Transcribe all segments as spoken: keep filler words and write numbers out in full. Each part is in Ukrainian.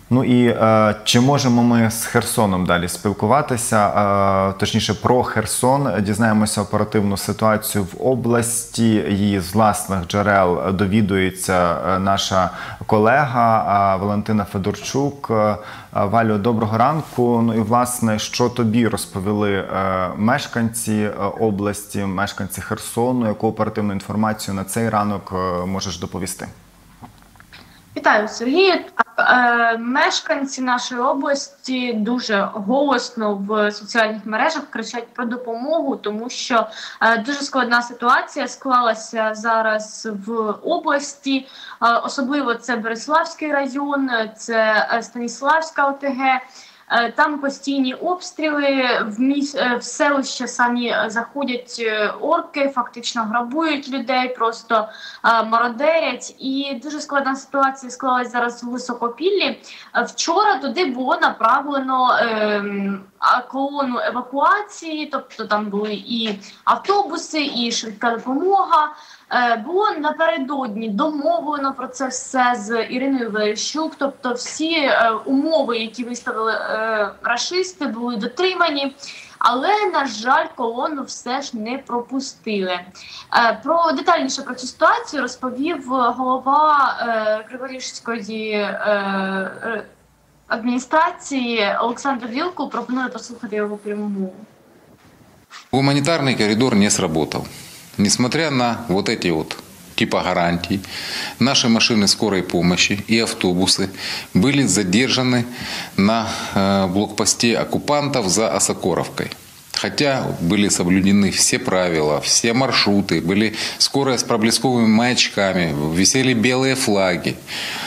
Ну і е, чи можемо ми з Херсоном далі спілкуватися? Е, точніше, про Херсон дізнаємося оперативну ситуацію в області. Її з власних джерел довідується наша колега е, Валентина Федорчук. Е, Валю, доброго ранку. Ну і, власне, що тобі розповіли е, мешканці області, мешканці Херсону? Яку оперативну інформацію на цей ранок е, можеш доповісти? Вітаю, Сергію. Мешканці нашої області дуже голосно в соціальних мережах кричать про допомогу, тому що дуже складна ситуація склалася зараз в області. Особливо це Береславський район, це Станіславська О Те Ге. Там постійні обстріли, в, міс... в селище самі заходять орки, фактично грабують людей, просто мародерять. І дуже складна ситуація склалась зараз у Високопіллі. Вчора туди було направлено е... колону евакуації, тобто там були і автобуси, і швидка допомога. Було напередодні домовлено про це все з Іриною Верещук, тобто всі е, умови, які виставили е, рашисти, були дотримані, але, на жаль, колону все ж не пропустили. Е, про детальніше про цю ситуацію розповів голова е, Криворіжської е, адміністрації Олександр Вілкул. Пропоную послухати його пряму мову. Гуманитарный коридор не сработал. Несмотря на вот эти вот типа гарантий, наши машины скорой помощи и автобусы были задержаны на блокпосте оккупантов за Осокоровкой. Хотя были соблюдены все правила, все маршруты, были скорые с проблесковыми маячками, висели белые флаги.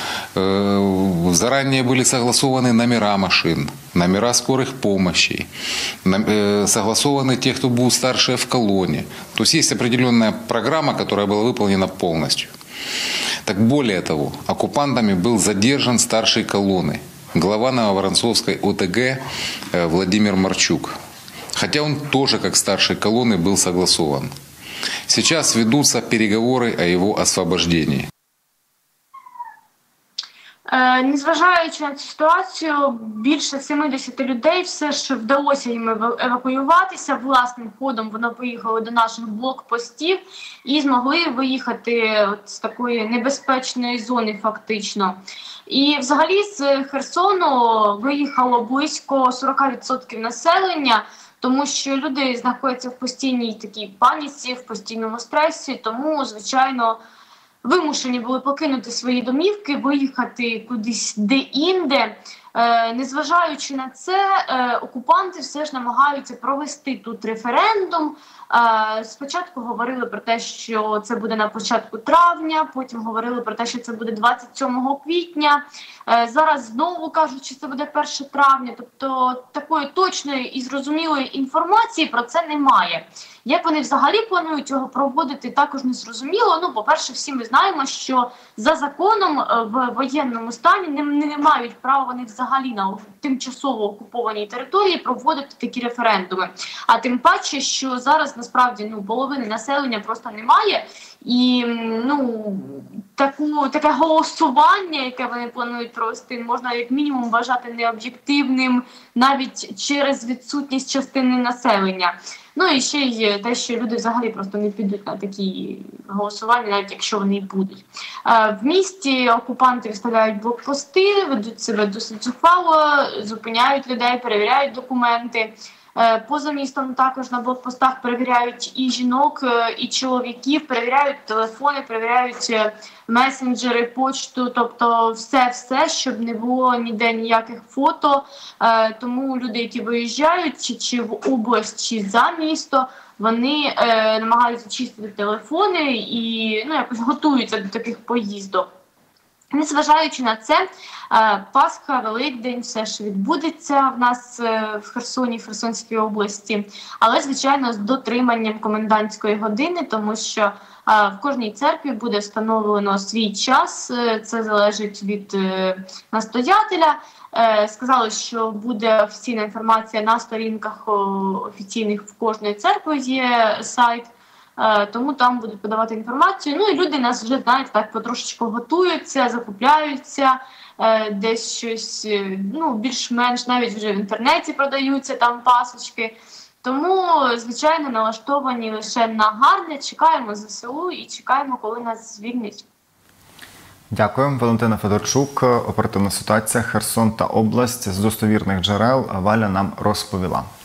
Заранее были согласованы номера машин, номера скорых помощи, согласованы те, кто был старше в колонне. То есть есть определенная программа, которая была выполнена полностью. Так более того, оккупантами был задержан старший колонны, глава Нововоронцовской О Те Ге Владимир Марчук. Хотя он тоже как старший колонны был согласован. Сейчас ведутся переговоры о его освобождении. Незважаючи на цю ситуацію, більше сімдесят людей все ж вдалося їм евакуюватися. Власним ходом вони поїхали до наших блокпостів і змогли виїхати от з такої небезпечної зони фактично. І взагалі з Херсону виїхало близько сорок відсотків населення, тому що люди знаходяться в постійній такій паніці, в постійному стресі, тому, звичайно, вимушені були покинути свої домівки, виїхати кудись де-інде. Е, незважаючи на це, е, окупанти все ж намагаються провести тут референдум. Е, спочатку говорили про те, що це буде на початку травня, потім говорили про те, що це буде двадцять сьомого квітня. Е, зараз знову кажуть, що це буде перше травня. Тобто такої точної і зрозумілої інформації про це немає. Як вони взагалі планують його проводити, також не зрозуміло. Ну, по-перше, всі ми знаємо, що за законом в воєнному стані не, не мають права вони взагалі на тимчасово окупованій території проводити такі референдуми. А тим паче, що зараз насправді ну, половини населення просто немає. І ну, таку, таке голосування, яке вони планують провести, можна як мінімум вважати необ'єктивним навіть через відсутність частини населення. Ну і ще й те, що люди взагалі просто не підуть на такі голосування, навіть якщо вони й будуть. В місті окупанти виставляють блокпости, ведуть себе досить зухвало, зупиняють людей, перевіряють документи. Поза містом також на блокпостах перевіряють і жінок, і чоловіків, перевіряють телефони, перевіряють месенджери, почту, тобто все-все, щоб не було ніде ніяких фото. Тому люди, які виїжджають чи, чи в область, чи за місто, вони е, намагаються чистити телефони і ну, якось готуються до таких поїздок. Незважаючи на це, Пасха, Великдень все ж відбудеться в нас в Херсоні, в Херсонській області, але, звичайно, з дотриманням комендантської години, тому що в кожній церкві буде встановлено свій час, це залежить від настоятеля. Сказали, що буде офіційна інформація на сторінках офіційних в кожної церкви, є сайт. Тому там будуть подавати інформацію. Ну і люди нас вже, знаєте, так потрошечку готуються, закупляються. е, десь щось, е, ну, більш-менш навіть вже в інтернеті продаються там пасочки. Тому, звичайно, налаштовані лише на гарне, чекаємо зе се у і чекаємо, коли нас звільнять. Дякую. Валентина Федорчук, оперативна ситуація Херсон та область з достовірних джерел Валя нам розповіла.